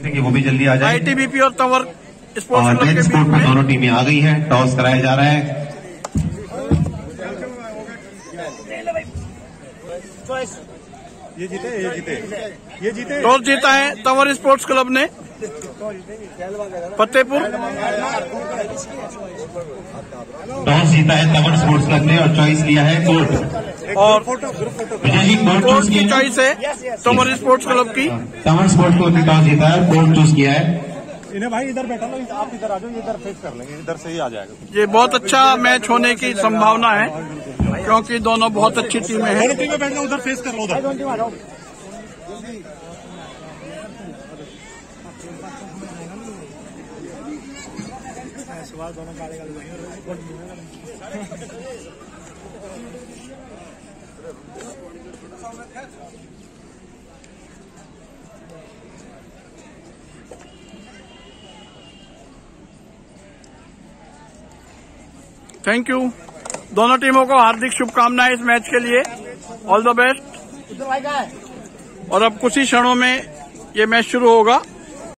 कि वो भी जल्दी आ जाए। आईटीबीपी और तंवर स्पोर्ट्स क्लब के बीच स्पोर्ट में दोनों टीमें आ गई हैं। टॉस कराया जा रहा है। ये जीते। टॉस जीता है तंवर स्पोर्ट्स क्लब ने फतेहपुर। टॉस जीता है तंवर स्पोर्ट्स क्लब ने और चॉइस लिया है कोर्ट। और विजय जी कोर्ट की चॉइस है तंवर स्पोर्ट्स क्लब की। तंवर स्पोर्ट्स क्लब ने टॉस जीता है, कोर्ट चूज किया है। इन्हें भाई इधर बैठा लो, आप इधर आ जाओ, इधर फेस कर लेंगे, इधर से ही आ जाएगा। ये बहुत अच्छा मैच होने की संभावना है क्योंकि दोनों बहुत अच्छी टीमें हैं। टीमें बैठ जाओ, उधर फेस कर लो, उधर। Thank you. दोनों टीमों को हार्दिक शुभकामनाएं इस मैच के लिए। All the best. और अब कुछ ही क्षणों में ये मैच शुरू होगा।